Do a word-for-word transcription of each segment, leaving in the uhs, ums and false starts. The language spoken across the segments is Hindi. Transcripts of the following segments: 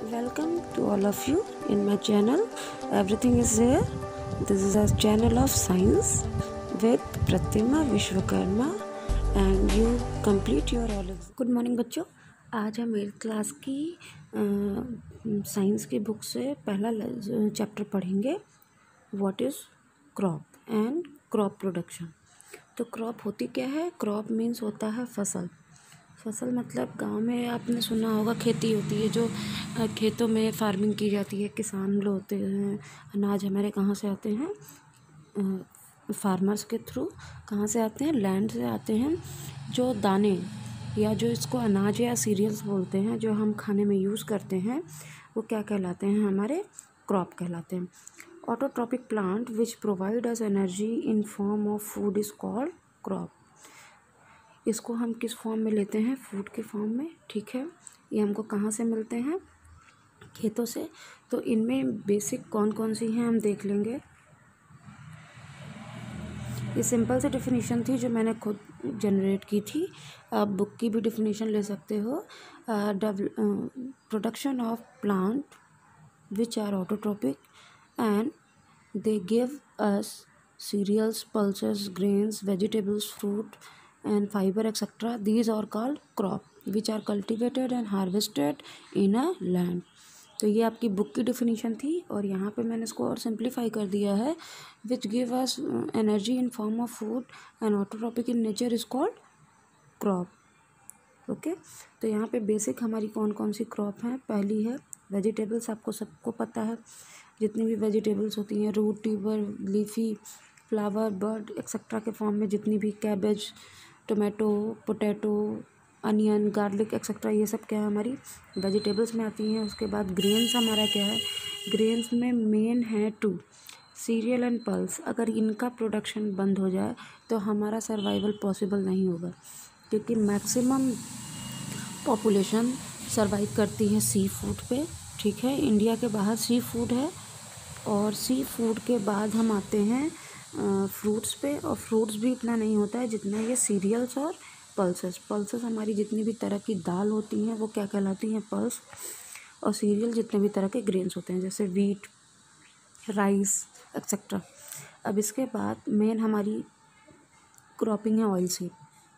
Welcome to all of you in my channel. Everything is here. This is a channel of science with Pratima Vishwakarma and you complete your all exam. Good morning बच्चों. आज हम एट्थ क्लास की साइंस की बुक से पहला चैप्टर पढ़ेंगे. What is crop and crop production. तो क्रॉप होती क्या है? क्रॉप मीन्स होता है फसल. फसल मतलब गांव में आपने सुना होगा खेती होती है, जो खेतों में फार्मिंग की जाती है. किसान लोग होते हैं. अनाज हमारे कहाँ से आते हैं? फार्मर्स के थ्रू. कहाँ से आते हैं? लैंड से आते हैं. जो दाने या जो इसको अनाज या सीरियल्स बोलते हैं, जो हम खाने में यूज़ करते हैं, वो क्या कहलाते हैं? हमारे क्रॉप कहलाते हैं. Autotrophic plant which provide us energy in form of food is called crop. इसको हम किस फॉर्म में लेते हैं? फूड के फॉर्म में. ठीक है. ये हमको कहाँ से मिलते हैं? खेतों से. तो इनमें बेसिक कौन कौन सी हैं हम देख लेंगे. ये सिंपल सी डेफिनेशन थी जो मैंने खुद जनरेट की थी. आप बुक की भी डेफिनेशन ले सकते हो. Production of plant which are autotrophic and they give us cereals, pulses, grains, vegetables, fruit and fiber et cetera. These are called crop which are cultivated and harvested in a land. तो ये आपकी बुक की डेफिनेशन थी और यहाँ पे मैंने इसको और सिंप्लीफाई कर दिया है. Which give us energy in form of food and autotrophic in nature is called crop. Okay. तो यहाँ पे बेसिक हमारी कौन कौन सी क्रॉप हैं. पहली है वेजिटेबल्स. आपको सबको पता है जितनी भी वेजिटेबल्स होती हैं, root, tuber, leafy, flower, bird etcetera के फॉर्म में जितनी भी, cabbage, tomato, potato, onion, garlic etcetera, ये सब क्या है? हमारी वेजिटेबल्स में आती हैं. उसके बाद ग्रेन्स हमारा क्या है? ग्रेन्स में मेन है टू, सीरियल एंड पल्स. अगर इनका प्रोडक्शन बंद हो जाए तो हमारा सर्वाइवल पॉसिबल नहीं होगा, क्योंकि मैक्सिमम पॉपुलेशन सर्वाइव करती है सी फूड पे. ठीक है. इंडिया के बाहर सी फूड है और सी फूड के बाद हम आते हैं फ्रूट्स पे. और फ्रूट्स भी इतना नहीं होता है जितना ये सीरियल्स और पल्सेस. पल्सेस हमारी जितनी भी तरह की दाल होती हैं वो क्या कहलाती हैं? पल्स. और सीरियल जितने भी तरह के ग्रेन्स होते हैं, जैसे वीट, राइस एक्सेट्रा. अब इसके बाद मेन हमारी क्रॉपिंग है ऑयल सीड.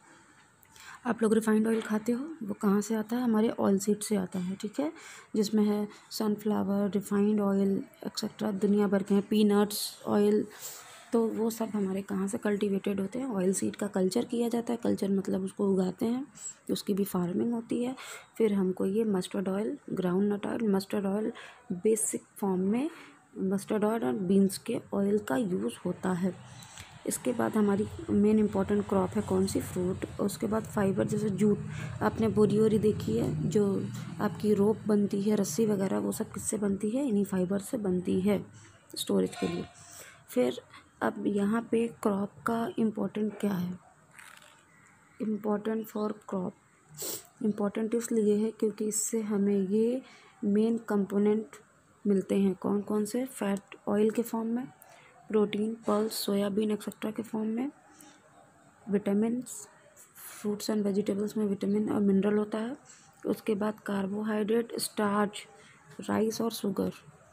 आप लोग रिफाइंड ऑयल खाते हो, वो कहाँ से आता है? हमारे ऑयल सीड से आता है. ठीक है. जिसमें है सनफ्लावर, रिफाइंड ऑयल एक्सेट्रा, दुनिया भर के हैं, पीनट्स ऑयल. तो वो सब हमारे कहाँ से कल्टीवेटेड होते हैं? ऑयल सीड का कल्चर किया जाता है. कल्चर मतलब उसको उगाते हैं, उसकी भी फार्मिंग होती है. फिर हमको ये mustard oil, ground nut oil, mustard oil basic form में मस्टर्ड ऑयल और बीन्स के ऑयल का यूज़ होता है. इसके बाद हमारी मेन इंपॉर्टेंट क्रॉप है कौन सी? फ्रूट. उसके बाद फाइबर, जैसे जूट. आपने बोरी वोरी देखी है, जो आपकी रोप बनती है, रस्सी वगैरह, वो सब किससे बनती है? इन्हीं फाइबर से बनती है स्टोरेज के लिए. फिर अब यहाँ पे क्रॉप का इम्पोर्टेंट क्या है? इम्पोर्टेंट फॉर क्रॉप, इम्पोर्टेंट इसलिए है क्योंकि इससे हमें ये मेन कंपोनेंट मिलते हैं. कौन कौन से? फैट ऑयल के फॉर्म में, प्रोटीन, पल्स, सोयाबीन एक्सेट्रा के फॉर्म में, विटामिन्स, फ्रूट्स एंड वेजिटेबल्स में विटामिन और मिनरल होता है. उसके बाद कार्बोहाइड्रेट, स्टार्च, राइस और शुगर,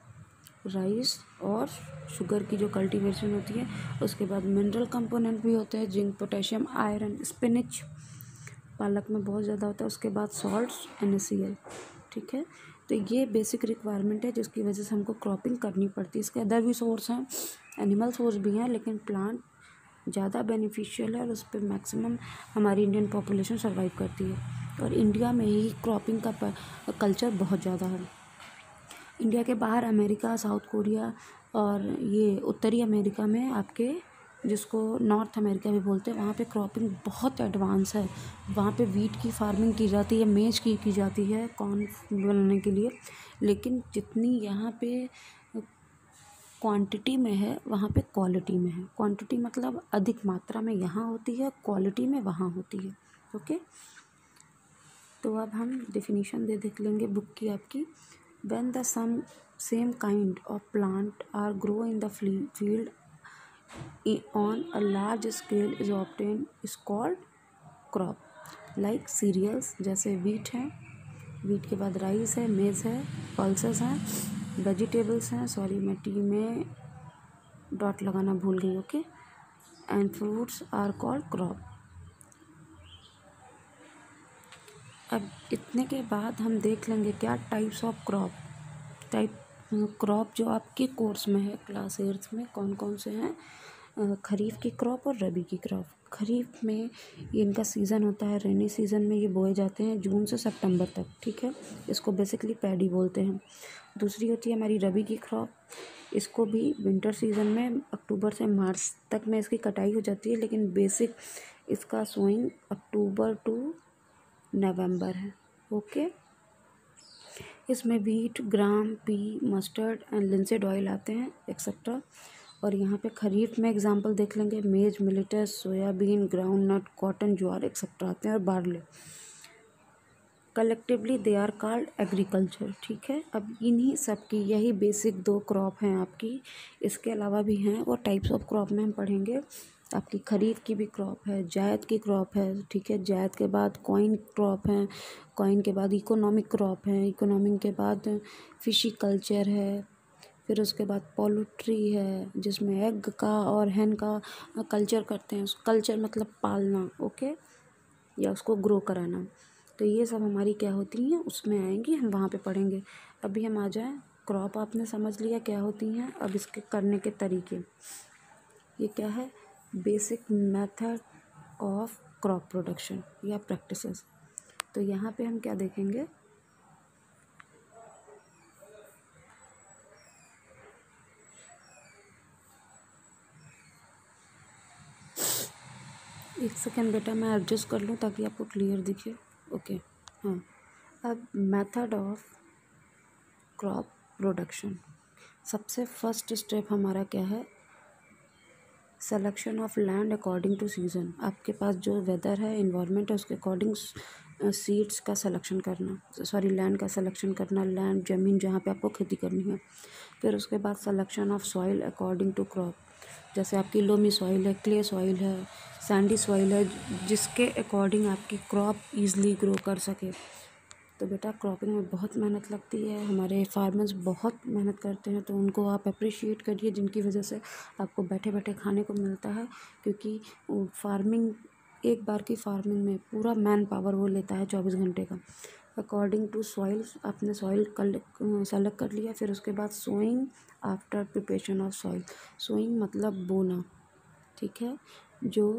राइस और शुगर की जो कल्टीवेशन होती है. उसके बाद मिनरल कंपोनेंट भी होते हैं, जिंक, पोटेशियम, आयरन, स्पिनिच पालक में बहुत ज़्यादा होता है. उसके बाद salts, N A C L. ठीक है. तो ये बेसिक रिक्वायरमेंट है जिसकी वजह से हमको क्रॉपिंग करनी पड़ती है. इसके अदर भी सोर्स हैं, एनिमल सोर्स भी हैं, लेकिन प्लांट ज़्यादा बेनिफिशियल है और उस पर मैक्सिमम हमारी इंडियन पॉपुलेशन सर्वाइव करती है. और इंडिया में ही क्रॉपिंग का कल्चर बहुत ज़्यादा है. इंडिया के बाहर अमेरिका, साउथ कोरिया और ये उत्तरी अमेरिका में आपके, जिसको नॉर्थ अमेरिका भी बोलते हैं, वहाँ पे क्रॉपिंग बहुत एडवांस है. वहाँ पे वीट की फार्मिंग की जाती है, मेज की की जाती है कॉर्न बनाने के लिए. लेकिन जितनी यहाँ पे क्वांटिटी में है, वहाँ पे क्वालिटी में है. क्वांटिटी मतलब अधिक मात्रा में यहाँ होती है, क्वालिटी में वहाँ होती है. ओके. तो अब हम डेफिनेशन दे देख लेंगे बुक की आपकी. When the some same kind of plant are grow in the field on a large scale is obtained is called crop. Like cereals, जैसे wheat है, वीट के बाद राइस है, मेज है, पल्सेस हैं, वेजिटेबल्स हैं, सॉरी मैं टी में डॉट लगाना भूल गई, okay, and fruits are called crop. अब इतने के बाद हम देख लेंगे क्या types of crop, type crop जो आपके कोर्स में है क्लास एट्थ में कौन कौन से हैं। खरीफ की क्रॉप और रबी की क्रॉप। खरीफ में ये इनका सीज़न होता है, रेनी सीज़न में ये बोए जाते हैं जून से सितंबर तक, ठीक है, इसको बेसिकली पैडी बोलते हैं। दूसरी होती है हमारी रबी की क्रॉप, इसको भी विंटर सीज़न में अक्टूबर से मार्च तक में इसकी कटाई हो जाती है, लेकिन बेसिक इसका सोइंग अक्टूबर टू नवंबर है, ओके। इसमें wheat, gram, pea, mustard and linseed oil आते हैं एक्सेट्रा। और यहाँ पे खरीफ में एग्जांपल देख लेंगे, maize, millets, soybean, ground nut, cotton, jowar etcetera आते हैं, और barley. Collectively they are called agriculture, ठीक है। अब इन्हीं सब की यही बेसिक दो क्रॉप हैं आपकी, इसके अलावा भी हैं और टाइप्स ऑफ क्रॉप में हम पढ़ेंगे। आपकी खरीफ की भी क्रॉप है, जायद की क्रॉप है, ठीक है, जायद के बाद कॉइन क्रॉप है, कॉइन के बाद इकोनॉमिक क्रॉप है, इकोनॉमिक के बाद फिशी कल्चर है, फिर उसके बाद पोल्ट्री है जिसमें एग का और हैन का कल्चर करते हैं, कल्चर मतलब पालना, ओके, या उसको ग्रो कराना। तो ये सब हमारी क्या होती हैं उसमें आएंगी, हम वहाँ पे पढ़ेंगे। अभी हम आ जाएं, क्रॉप आपने समझ लिया क्या होती हैं, अब इसके करने के तरीके। ये क्या है, basic method of crop production या प्रैक्टिसेस। तो यहाँ पे हम क्या देखेंगे, एक सेकेंड बेटा मैं एडजस्ट कर लूँ ताकि आपको क्लियर दिखे, ओके। हाँ, अब मेथड ऑफ क्रॉप प्रोडक्शन, सबसे फर्स्ट स्टेप हमारा क्या है, selection of land according to season. आपके पास जो वेदर है, इन्वायरमेंट है, उसके अकॉर्डिंग सीड्स का सिलेक्शन करना, सॉरी लैंड का सिलेक्शन करना, लैंड ज़मीन जहाँ पे आपको खेती करनी है। फिर उसके बाद selection of soil according to crop, जैसे आपकी लोमी सॉइल है, क्ले सॉइल है, सैंडी सॉइल है, जिसके अकॉर्डिंग आपकी क्रॉप ईज़िली ग्रो कर सके। तो बेटा क्रॉपिंग में बहुत मेहनत लगती है, हमारे फार्मर्स बहुत मेहनत करते हैं, तो उनको आप अप्रिशिएट करिए, जिनकी वजह से आपको बैठे बैठे खाने को मिलता है। क्योंकि फार्मिंग, एक बार की फार्मिंग में पूरा मैन पावर वो लेता है चौबीस घंटे का। अकॉर्डिंग टू सॉइल, आपने सॉइल सेलेक्ट कर लिया, फिर उसके बाद sowing after preparation of soil. Sowing मतलब बोना, ठीक है, जो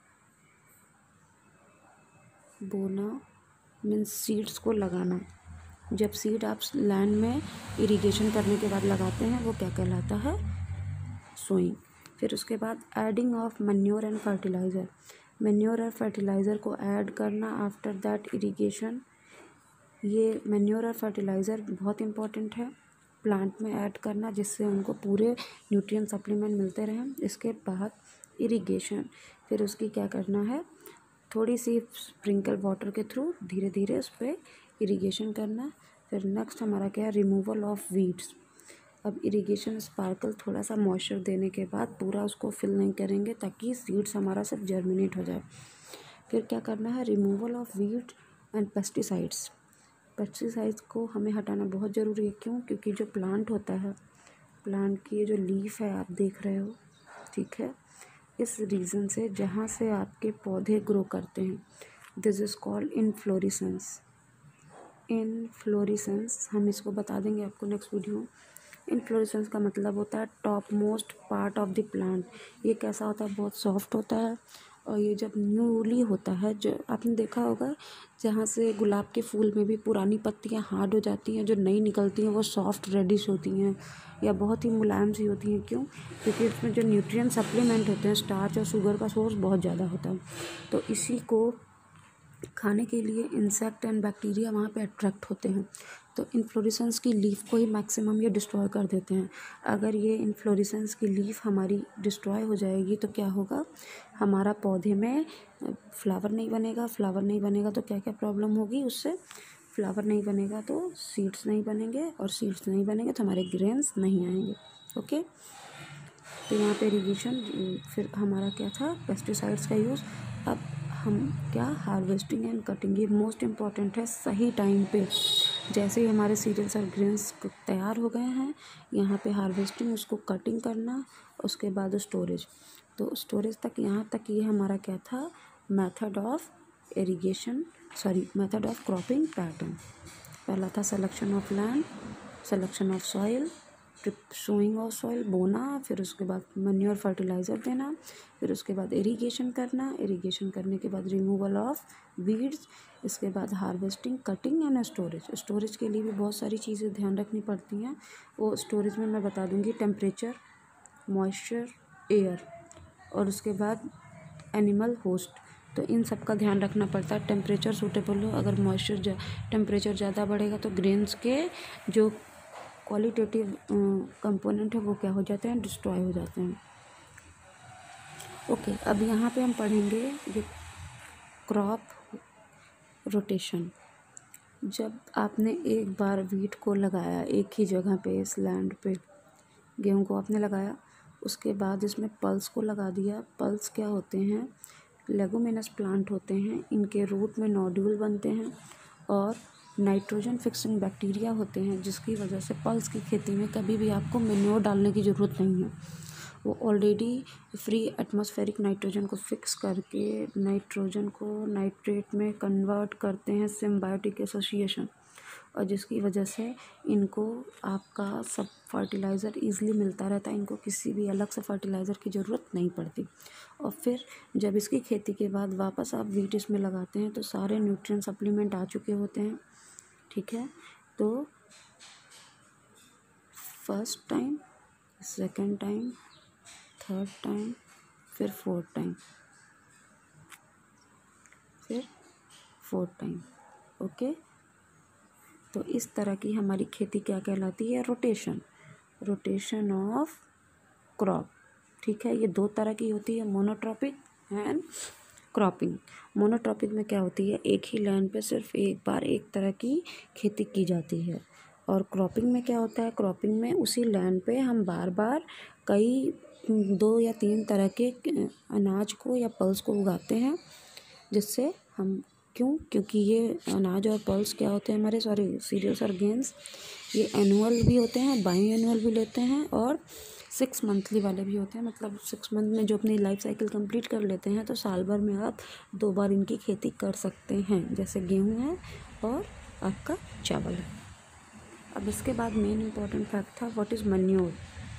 बोना मीन्स सीड्स को लगाना। जब सीड आप लैंड में इरिगेशन करने के बाद लगाते हैं वो क्या कहलाता है, सोइंग। फिर उसके बाद adding of manure and fertiliser, manure और फर्टिलाइज़र को ऐड करना आफ्टर दैट इरिगेशन। ये मैन्योर और फर्टिलाइज़र बहुत इंपॉर्टेंट है प्लांट में ऐड करना, जिससे उनको पूरे न्यूट्रिएंट सप्लीमेंट मिलते रहें। इसके बाद इरिगेशन, फिर उसकी क्या करना है, थोड़ी सी स्प्रिंकल वाटर के थ्रू धीरे धीरे उस पर इरिगेशन करना। फिर नेक्स्ट हमारा क्या है, रिमूवल ऑफ वीड्स। अब इरिगेशन स्पार्कल थोड़ा सा मॉइस्चर देने के बाद पूरा उसको फिल नहीं करेंगे ताकि सीड्स हमारा सिर्फ जर्मिनेट हो जाए। फिर क्या करना है, removal of weed and pesticides. Pesticides को हमें हटाना बहुत ज़रूरी है, क्यों, क्योंकि जो प्लांट होता है, प्लांट की जो लीफ है आप देख रहे हो, ठीक है, इस रीज़न से जहाँ से आपके पौधे ग्रो करते हैं, this is called inflorescence. Inflorescence हम इसको बता देंगे आपको नेक्स्ट वीडियो। इनफ्लोरेसेंस का मतलब होता है top most part of the plant. ये कैसा होता है, बहुत सॉफ्ट होता है, और ये जब न्यूली होता है, जो आपने देखा होगा जहाँ से गुलाब के फूल में भी पुरानी पत्तियाँ हार्ड हो जाती हैं, जो नई निकलती हैं वो सॉफ्ट रेडिश होती हैं या बहुत ही मुलायम सी होती हैं। क्यों, क्योंकि इसमें जो न्यूट्रिएंट सप्लीमेंट होते हैं, स्टार्च और शुगर का सोर्स बहुत ज़्यादा होता है, तो इसी को खाने के लिए इंसेक्ट एंड बैक्टीरिया वहाँ पे अट्रैक्ट होते हैं। तो इन्फ्लोरेसेंस की लीफ को ही मैक्सिमम ये डिस्ट्रॉय कर देते हैं। अगर ये इन्फ्लोरेसेंस की लीफ हमारी डिस्ट्रॉय हो जाएगी तो क्या होगा, हमारा पौधे में फ्लावर नहीं बनेगा। फ्लावर नहीं बनेगा तो क्या क्या प्रॉब्लम होगी उससे, फ्लावर नहीं बनेगा तो सीड्स नहीं बनेंगे, और सीड्स नहीं बनेंगे तो हमारे ग्रेन्स नहीं आएंगे, ओके। तो यहाँ पे इरिगेशन, फिर हमारा क्या था, पेस्टिसाइड्स का यूज़। अब हम क्या, हार्वेस्टिंग एंड कटिंग, ये मोस्ट इम्पॉर्टेंट है, सही टाइम पे जैसे ही हमारे सीरियल्स और ग्रेन्स तैयार हो गए हैं, यहाँ पे हार्वेस्टिंग, उसको कटिंग करना, उसके बाद स्टोरेज। तो स्टोरेज तक, यहाँ तक ये हमारा क्या था, method of irrigation, sorry method of cropping pattern. पहला था selection of land, selection of soil, sowing of soil, बोना, फिर उसके बाद मैन्योर फर्टिलाइज़र देना, फिर उसके बाद इरिगेशन करना, इरिगेशन करने के बाद रिमूवल ऑफ वीड्स, इसके बाद harvesting, cutting and storage. Storage के लिए भी बहुत सारी चीज़ें ध्यान रखनी पड़ती हैं, वो स्टोरेज में मैं बता दूँगी। टेम्परेचर, मॉइस्चर, एयर, और उसके बाद एनिमल होस्ट। तो इन सब का ध्यान रखना पड़ता है। टेम्परेचर सूटेबल हो, अगर मॉइस्चर टेम्परेचर ज़्यादा बढ़ेगा तो ग्रेन्स के जो क्वालिटेटिव कंपोनेंट है वो क्या हो जाते हैं, डिस्ट्रॉय हो जाते हैं। ओके, अब यहाँ पे हम पढ़ेंगे ये क्रॉप रोटेशन। जब आपने एक बार वीट को लगाया एक ही जगह पे, इस लैंड पे गेहूं को आपने लगाया, उसके बाद इसमें पल्स को लगा दिया। पल्स क्या होते हैं, लेगुमिनस प्लांट होते हैं, इनके रूट में नोड्यूल बनते हैं और नाइट्रोजन फिक्सिंग बैक्टीरिया होते हैं, जिसकी वजह से पल्स की खेती में कभी भी आपको मैन्योर डालने की ज़रूरत नहीं है। वो ऑलरेडी फ्री एटमॉस्फेरिक नाइट्रोजन को फिक्स करके नाइट्रोजन को नाइट्रेट में कन्वर्ट करते हैं, सिम्बायोटिक एसोसिएशन, और जिसकी वजह से इनको आपका सब फर्टिलाइज़र ईज़िली मिलता रहता है, इनको किसी भी अलग से फर्टिलाइज़र की ज़रूरत नहीं पड़ती। और फिर जब इसकी खेती के बाद वापस आप वीट इसमें लगाते हैं तो सारे न्यूट्रिएंट सप्लीमेंट आ चुके होते हैं, ठीक है। तो first time, second time, third time, फिर फोर्थ टाइम, फिर फोर्थ टाइम, ओके। तो इस तरह की हमारी खेती क्या कहलाती है, रोटेशन, रोटेशन ऑफ क्रॉप, ठीक है। ये दो तरह की होती है, मोनोट्रॉपिक एंड क्रॉपिंग। मोनोट्रॉपिक में क्या होती है, एक ही लैंड पे सिर्फ एक बार एक तरह की खेती की जाती है। और क्रॉपिंग में क्या होता है, क्रॉपिंग में उसी लैंड पे हम बार बार कई दो या तीन तरह के अनाज को या पल्स को उगाते हैं, जिससे हम, क्यों, क्योंकि ये अनाज और पल्स क्या होते हैं हमारे, सॉरी सीरियल्स और ग्रेन्स, ये एनुअल भी होते हैं, बाई एनुअल भी लेते हैं, और सिक्स मंथली वाले भी होते हैं। मतलब सिक्स मंथ में जो अपनी लाइफ साइकिल कंप्लीट कर लेते हैं, तो साल भर में आप दो बार इनकी खेती कर सकते हैं, जैसे गेहूँ है और आपका चावल है। अब इसके बाद मेन इम्पॉर्टेंट फैक्ट था, what is manure.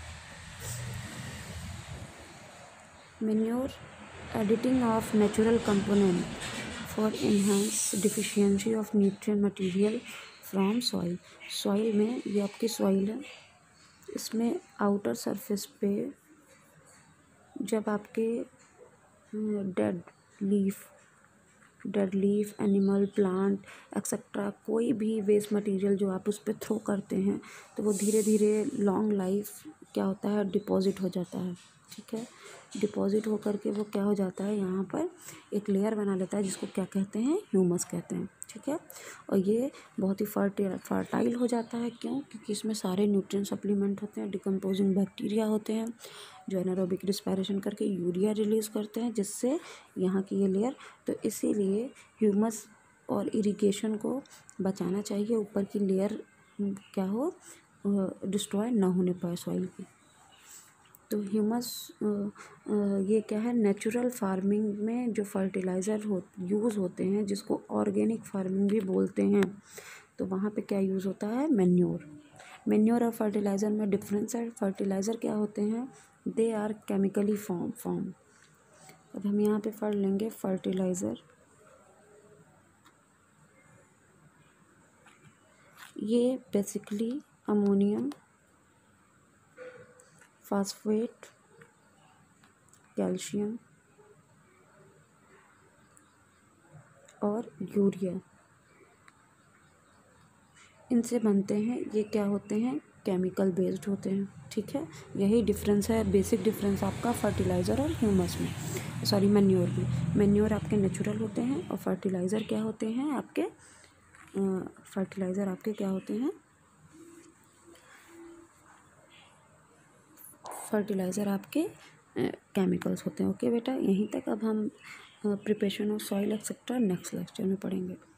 Manure, editing of natural component for enhance deficiency of nutrient material from soil. Soil में, ये आपकी सॉइल है, इसमें आउटर सरफेस पे जब आपके dead leaf dead leaf animal, plant etcetera, कोई भी वेस्ट मटेरियल जो आप उस पर थ्रो करते हैं, तो वो धीरे धीरे लॉन्ग लाइफ क्या होता है, डिपॉजिट हो जाता है, ठीक है। डिपॉजिट हो करके वो क्या हो जाता है, यहाँ पर एक लेयर बना लेता है, जिसको क्या कहते हैं, ह्यूमस कहते हैं, ठीक है। और ये बहुत ही फर्टाइल फर्टाइल हो जाता है, क्यों, क्योंकि इसमें सारे न्यूट्रिएंट सप्लीमेंट होते हैं, डिकम्पोजिंग बैक्टीरिया होते हैं, जो एनारोबिक रिस्पायरेशन करके यूरिया रिलीज़ करते हैं, जिससे यहाँ की ये लेयर, तो इसीलिए ह्यूमस और इरिगेशन को बचाना चाहिए, ऊपर की लेयर क्या हो, डिस्ट्रॉय ना होने पाए सॉइल की। तो ह्यूमस ये क्या है, नेचुरल फार्मिंग में जो फर्टिलाइज़र हो यूज़ होते हैं, जिसको ऑर्गेनिक फार्मिंग भी बोलते हैं, तो वहाँ पे क्या यूज़ होता है, मैन्योर। मैन्योर और फर्टिलाइज़र में डिफरेंस है। फर्टिलाइज़र क्या होते हैं, they are chemically form form अब हम यहाँ पे पढ़ लेंगे फर्टिलाइज़र। ये बेसिकली अमोनियम, फास्फेट, कैल्शियम और यूरिया, इनसे बनते हैं। ये क्या होते हैं, केमिकल बेस्ड होते हैं, ठीक है। यही डिफरेंस है, बेसिक डिफरेंस आपका फर्टिलाइज़र और ह्यूमस में, सॉरी मैन्योर में। मैन्योर आपके नेचुरल होते हैं और फर्टिलाइज़र क्या होते हैं आपके, फर्टिलाइज़र आपके क्या होते हैं, फर्टिलाइज़र आपके केमिकल्स होते हैं। ओके बेटा, यहीं तक। अब हम preparation of soil etcetera next lecture में पढ़ेंगे।